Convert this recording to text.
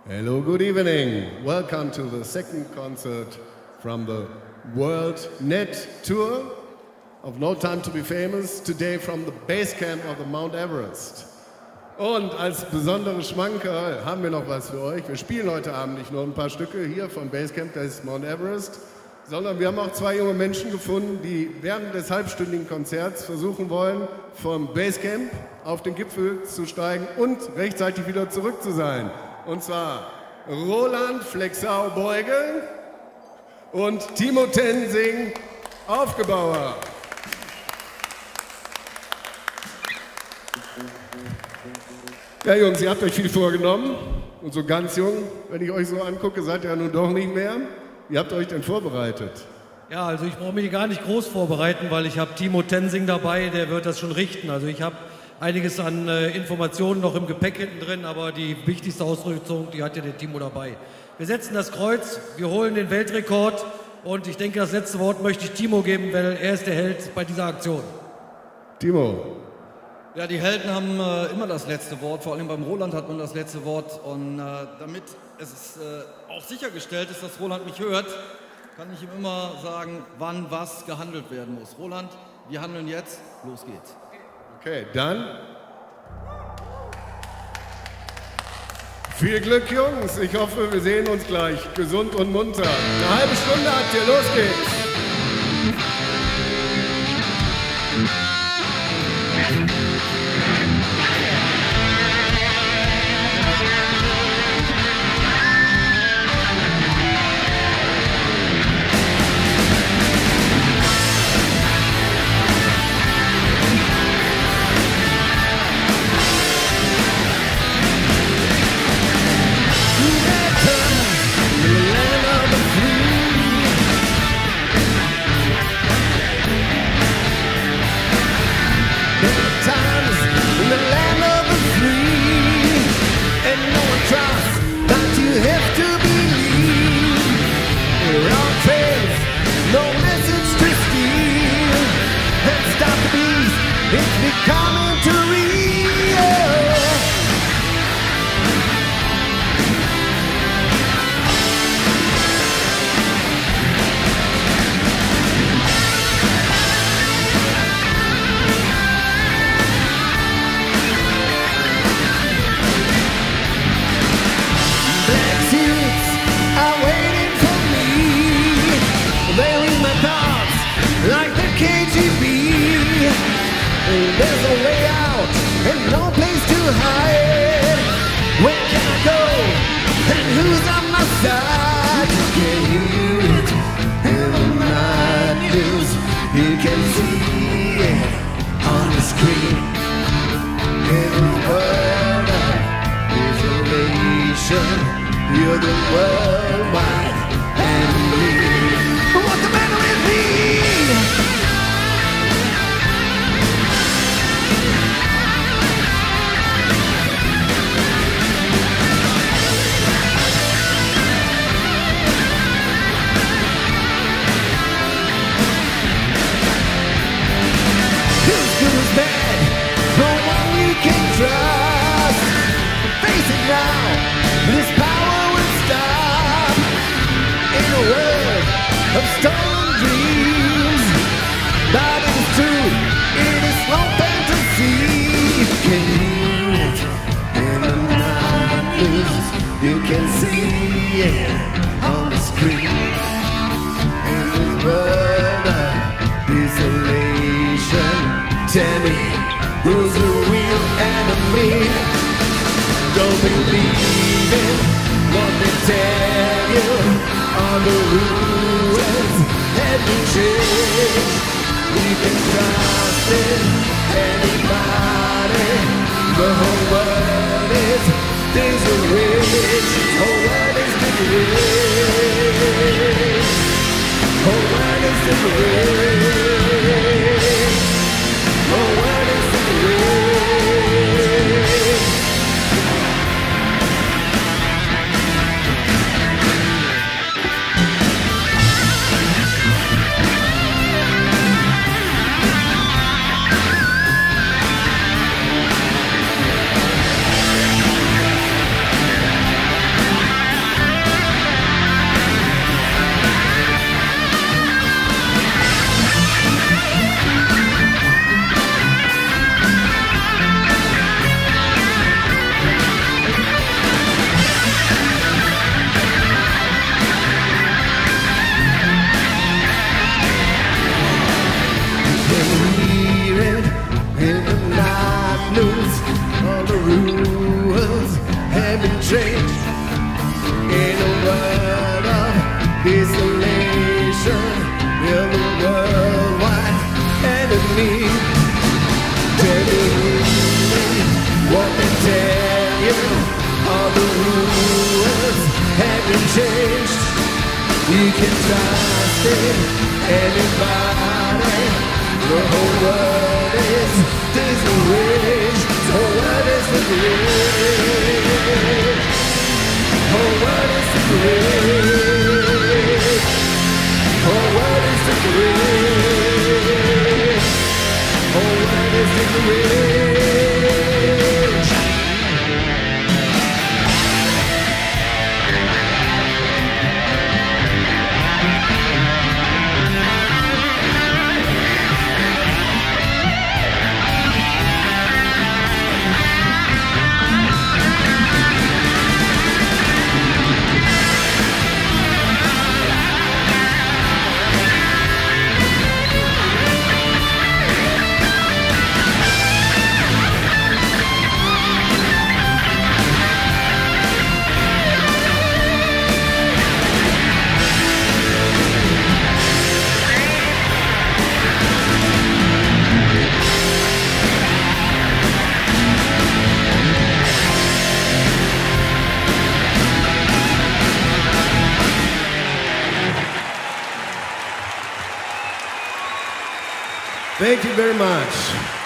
Hello, good evening. Welcome to the second concert from the World Net Tour of No Time to Be Famous, today from the base camp of the Mount Everest. Und als besondere Schmankerl haben wir noch was für euch. Wir spielen heute Abend nicht nur ein paar Stücke hier vom Basecamp des Mount Everest, sondern wir haben auch zwei junge Menschen gefunden, die während des halbstündigen Konzerts versuchen wollen, vom Basecamp auf den Gipfel zu steigen und rechtzeitig wieder zurück zu sein. Und zwar Roland Flexau-Beugel und Timo Tensing Aufgebauer. Ja Jungs, ihr habt euch viel vorgenommen und so ganz jung, wenn ich euch so angucke, seid ihr ja nun doch nicht mehr. Wie habt ihr euch denn vorbereitet? Ja, also ich brauche mich gar nicht groß vorbereiten, weil ich habe Timo Tensing dabei, der wird das schon richten. Also ich habe einiges an Informationen noch im Gepäck hinten drin, aber die wichtigste Ausrüstung, die hat ja der Timo dabei. Wir setzen das Kreuz, wir holen den Weltrekord und ich denke, das letzte Wort möchte ich Timo geben, weil er ist der Held bei dieser Aktion. Timo. Ja, die Helden haben immer das letzte Wort, vor allem beim Roland hat man das letzte Wort und damit es auch sichergestellt ist, dass Roland mich hört, kann ich ihm immer sagen, wann was gehandelt werden muss. Roland, wir handeln jetzt, los geht's. Okay, dann viel Glück, Jungs. Ich hoffe, wir sehen uns gleich gesund und munter. Eine halbe Stunde habt ihr, los geht's. You're the worldwide enemy. What's the matter with me? Who's good, who's bad? No one we can trust. Face it now. This power will stop in a world of stolen dreams. But it's true, it is no fantasy. You can hear it in the night. You can see it on the screen. In this world of isolation, tell me who's the real enemy? Don't believe in what they tell you. On the ruins every change. We can trust in anybody. The whole world is disarranged. Whole world is disarranged. Whole world is disarranged. Whole world is disarranged. rules have been changed. In a world of desolation, you're the worldwide enemy. Tell me what they tell you. All the rules have been changed. You can trust in anybody. The whole world is disarranged. The whole world is disarranged. Whole world is disarranged. Whole world is disarranged. Whole world is disarranged. Thank you very much.